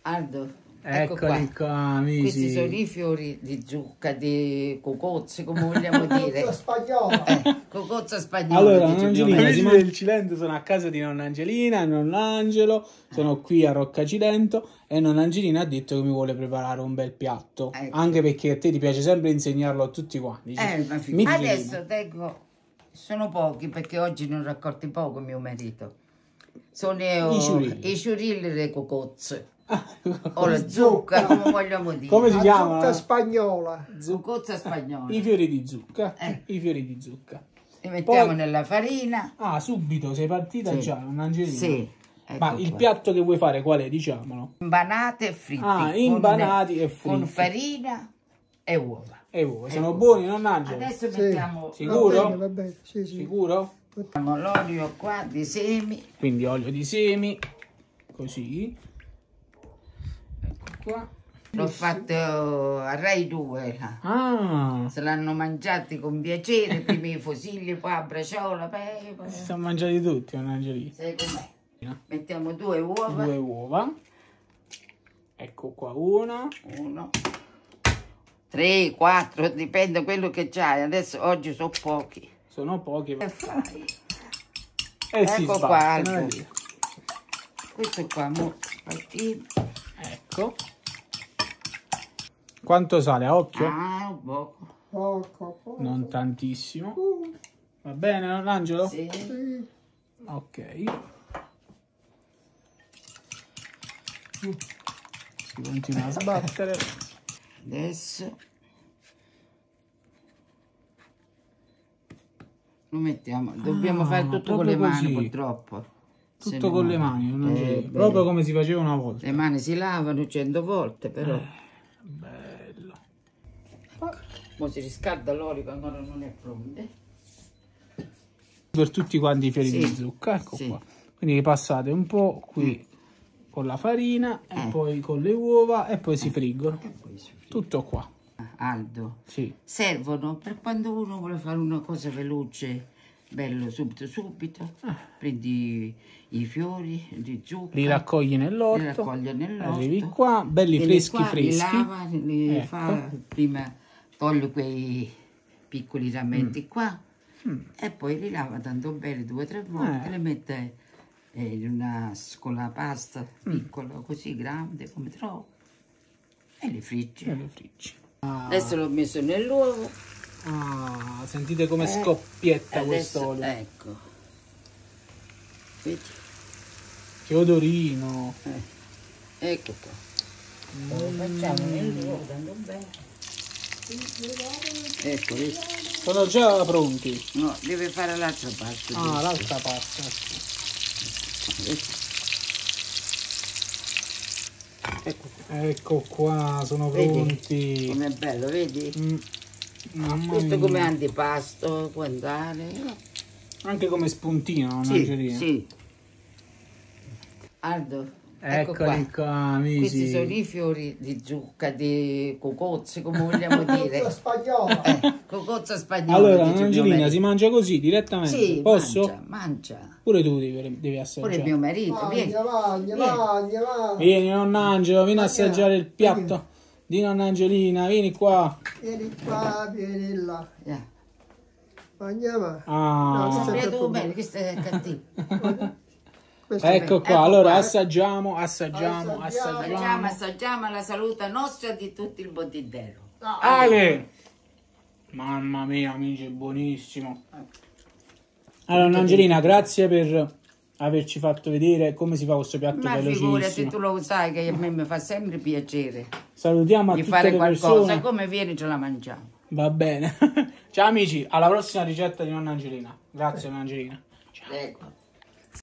Aldo, Eccoli qua, amici. Questi sono i fiori di zucca, di cocozze, come vogliamo dire. Cocozza spagnola. Cocozza spagnola. Allora, dice Angelina, mio amici marito. del Cilento sono a casa di nonna Angelina, nonno Angelo, sono qui a Rocca Cilento e nonna Angelina ha detto che mi vuole preparare un bel piatto, Ecco. anche perché a te ti piace sempre insegnarlo a tutti quanti. Ma Mi adesso tengo, sono pochi perché oggi ne ho raccolti poco mio marito. Sono i ciurilli delle cocozze. O la zucca, come vogliamo dire. Come si chiama? Zucca spagnola. Cocozza spagnola. I fiori di zucca. I fiori di zucca. Li mettiamo Poi- nella farina. Ah, subito, sei partita Sì. già, nonna Angelina. Sì. Ma ecco il qua. piatto che vuoi fare qual è, diciamolo? Imbanate e fritti. Ah, imbanati e fritti. Con farina e uova. E voi, sono buoni, nonna Angelo? Adesso Sì. mettiamo Sicuro? Va bene, sì, sì. Sicuro? mettiamo l'olio qua di semi. Quindi olio di semi, così. Ecco qua. L'ho fatto a Rai 2 là. Ah, Se l'hanno mangiati con piacere, prima i fusilli, poi a braciola, pepe. si sono mangiati tutti, nonna Angelina. Sai com'è? Mettiamo 2 uova. 2 uova. Ecco qua una. 1, 3, 4, dipende quello che c'hai. Adesso oggi sono pochi. Sono pochi. E fai? Si Ecco qua, sbattano, Aldo. Questo qua, molto spattino. Ecco. Quanto sale a occhio? Ah, un poco. Poco. Non tantissimo. Va bene, non Angelo? Sì. Sì. Ok. Si continua a sbattere. Adesso lo mettiamo. Dobbiamo fare tutto con le proprio mani, così. purtroppo. Se Tutto no- con le mani, non Angelo. beh, Proprio come si faceva una volta. le mani si lavano 100 volte, però. Bello. Mo si riscalda l'olio che ancora non è pronto. Per tutti quanti i fiori Sì. di zucca, ecco Sì. qua. Quindi passate un po' qui con la farina e poi con le uova e poi si friggono. Poi si fritta. Tutto qua. Aldo. Sì. Servono per quando uno vuole fare una cosa veloce, bello, subito. Prendi i fiori di zucca. Li raccogli li nell'orto. raccogli nell'orto. Arrivi qua, belli Vieni freschi qua, freschi. Li lava, li Ecco. fa, prima toglie quei piccoli rametti qua e poi li lava tanto bene 2 o 3 volte, li mette in una scola pasta piccola, così grande come trovo, e li friggi. E li friggi. Adesso l'ho messo nell'uovo. Ah, sentite come scoppietta Adesso, quest'olio. ecco. Vedi? Che odorino. Ecco qua. Lo facciamo nell'uovo tanto bene. Ecco, vedi? Sono già pronti. No, deve fare l'altra parte. Ah, l'altra pasta. Ecco qua, sono Vedi? pronti. Com'è bello, vedi? Mamma Questo mia. come antipasto può andare. Anche come spuntino, non Sì, Angelina? sì. Aldo, ecco Eccoli qua, amici. Questi sono i fiori di zucca, di cocozze, come vogliamo dire. Cocozza spagnola. Cocozza spagnola. Allora, dice mio Angelina, marito. si mangia così direttamente? Sì, Posso? mangia. Pure tu devi assaggiare. Pure mio marito, vieni. Mangia. Vieni, nonna Angelo, vieni a assaggiare il piatto di nonna Angelina, vieni qua. Vieni qua, vieni là. Yeah. Mangiamo. Ah, No, Sapete tu bene, questo è cattivo. Questo è ecco qua, Ecco allora qua. assaggiamo. Assaggiamo la salute nostra e di tutto il mondo intero. Ale! Mamma mia, amici, è buonissimo. Allora, Angelina, grazie per averci fatto vedere come si fa questo piatto Ma figurati, velocissimo. tu lo sai che a me mi fa sempre piacere Salutiamo a di tutte fare le qualcosa, persone. come viene ce la mangiamo. Va bene. Ciao amici, alla prossima ricetta di nonna Angelina. Grazie nonna Angelina. Ciao. Ecco.